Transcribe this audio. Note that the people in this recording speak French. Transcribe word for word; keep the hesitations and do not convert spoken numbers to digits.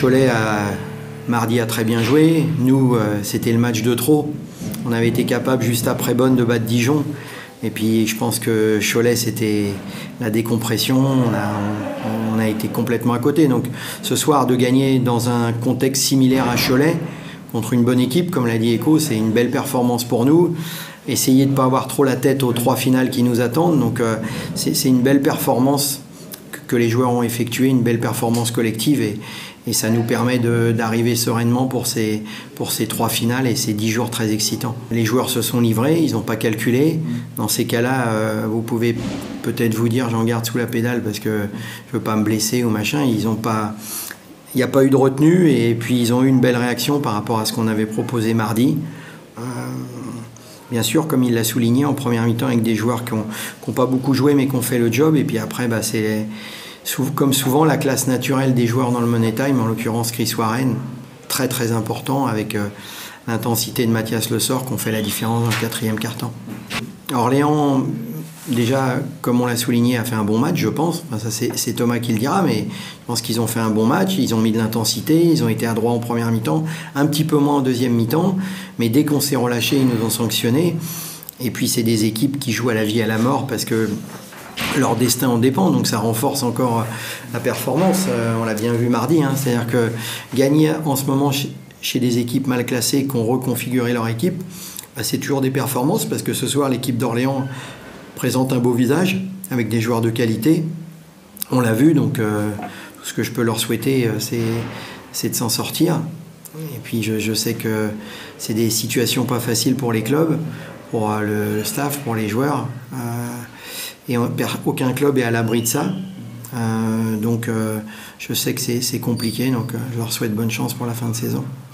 Cholet, a, mardi, a très bien joué. Nous, euh, c'était le match de trop. On avait été capable, juste après Bonne, de battre Dijon. Et puis, je pense que Cholet, c'était la décompression. On a, on, on a été complètement à côté. Donc, ce soir, de gagner dans un contexte similaire à Cholet, contre une bonne équipe, comme l'a dit Eco, c'est une belle performance pour nous. Essayer de ne pas avoir trop la tête aux trois finales qui nous attendent. Donc, euh, c'est une belle performance que les joueurs ont effectué, une belle performance collective et, et ça nous permet d'arriver sereinement pour ces, pour ces trois finales et ces dix jours très excitants. Les joueurs se sont livrés, ils n'ont pas calculé. Dans ces cas-là, euh, vous pouvez peut-être vous dire j'en garde sous la pédale parce que je ne veux pas me blesser ou machin. Ils ont pas, il n'y a pas eu de retenue et puis ils ont eu une belle réaction par rapport à ce qu'on avait proposé mardi. Euh, Bien sûr, comme il l'a souligné en première mi-temps avec des joueurs qui n'ont pas beaucoup joué mais qui ont fait le job. Et puis après, bah, c'est comme souvent la classe naturelle des joueurs dans le Money Time, en l'occurrence Chris Warren, très très important avec euh, l'intensité de Mathias Le Sort qui ont fait la différence dans le quatrième quart-temps. Orléans, déjà, comme on l'a souligné, a fait un bon match, je pense. Enfin, ça, c'est Thomas qui le dira, mais je pense qu'ils ont fait un bon match. Ils ont mis de l'intensité, ils ont été adroits en première mi-temps, un petit peu moins en deuxième mi-temps. Mais dès qu'on s'est relâché, ils nous ont sanctionnés. Et puis, c'est des équipes qui jouent à la vie et à la mort parce que leur destin en dépend. Donc, ça renforce encore la performance. Euh, on l'a bien vu mardi. Hein. C'est-à-dire que gagner en ce moment chez, chez des équipes mal classées qui ont reconfiguré leur équipe, bah, c'est toujours des performances parce que ce soir, l'équipe d'Orléans présente un beau visage avec des joueurs de qualité. On l'a vu, donc euh, tout ce que je peux leur souhaiter, euh, c'est de s'en sortir. Et puis je, je sais que c'est des situations pas faciles pour les clubs, pour euh, le, le staff, pour les joueurs. Euh, et on, aucun club est à l'abri de ça. Euh, donc euh, je sais que c'est compliqué, donc euh, je leur souhaite bonne chance pour la fin de saison.